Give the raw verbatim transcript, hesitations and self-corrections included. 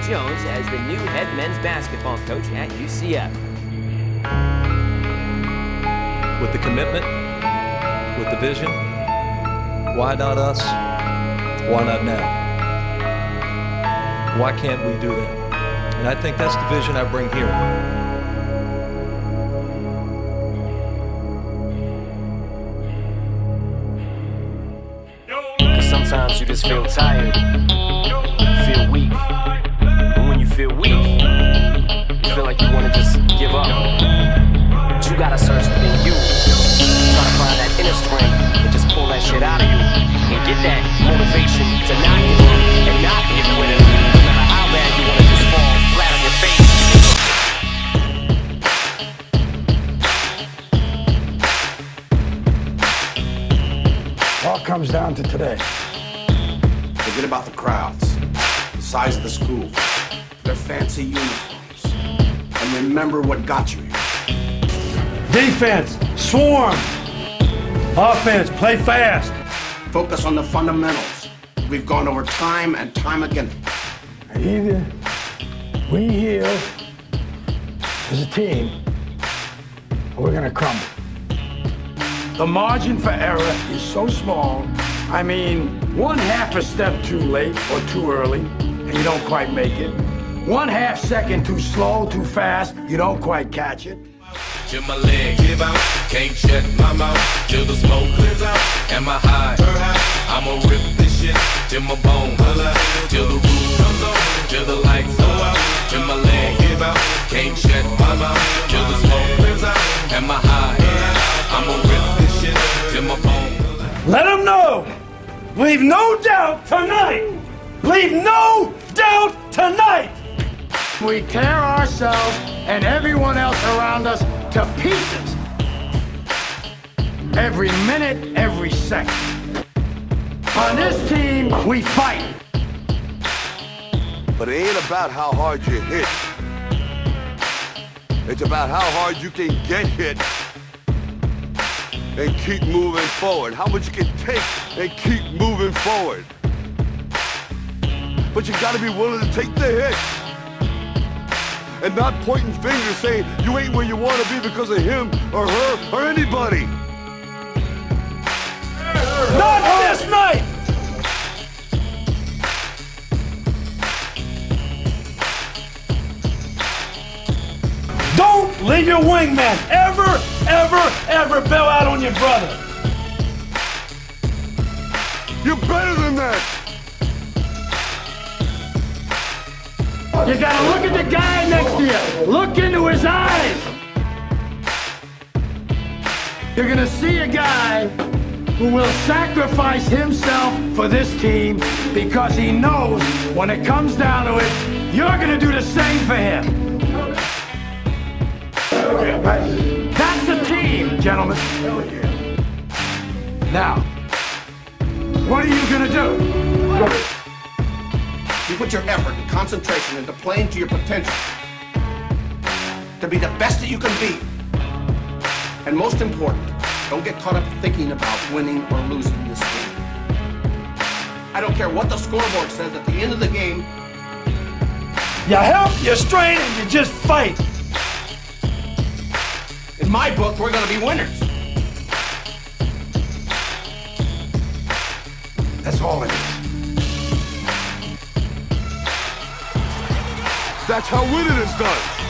Jones as the new head men's basketball coach at U C F. With the commitment, with the vision, why not us? Why not now? Why can't we do that? And I think that's the vision I bring here. Sometimes you just feel tired, feel weak. And when you feel weak, you feel like you want to just give up. But you gotta search within you. Try to find that inner strength and just pull that shit out of you. And get that motivation to not give up and not give with it. No matter how bad you want to just fall flat on your face. All comes down to today. Forget about the crowds, the size of the school, their fancy uniforms, and remember what got you here. Defense, swarm. Offense, play fast. Focus on the fundamentals. We've gone over time and time again. Either we heal as a team, or we're gonna crumble. The margin for error is so small. I mean, one half a step too late or too early, and you don't quite make it. One half second too slow, too fast, you don't quite catch it. Till my legs give out, can't shut my mouth. Till the smoke clears out, and my high. I'ma rip this shit till my bone holla. Till the roof comes on, till the lights go out. Till my legs give out, can't shut my mouth. Till the smoke clears out, and my high. I'ma rip this shit till my bone holla. Let them know! Leave no doubt tonight! Leave no doubt tonight! We tear ourselves and everyone else around us to pieces. Every minute, every second. On this team, we fight. But it ain't about how hard you hit. It's about how hard you can get hit and keep moving forward. How much you can take and keep moving forward. But you gotta be willing to take the hit. And not pointing fingers saying you ain't where you want to be because of him or her or anybody. Not this night! Don't leave your wingman ever, ever, ever bail out on your brother. You're better than that. You gotta look at the guy next to you. Look into his eyes. You're gonna see a guy who will sacrifice himself for this team because he knows when it comes down to it, you're gonna do the same for him. That's the team, gentlemen. Now, what are you gonna do? You put your effort and concentration into playing to your potential, to be the best that you can be. And most important, don't get caught up thinking about winning or losing this game. I don't care what the scoreboard says at the end of the game. You help, you strain, and you just fight. In my book, we're going to be winners. That's all it is. That's how winning is done.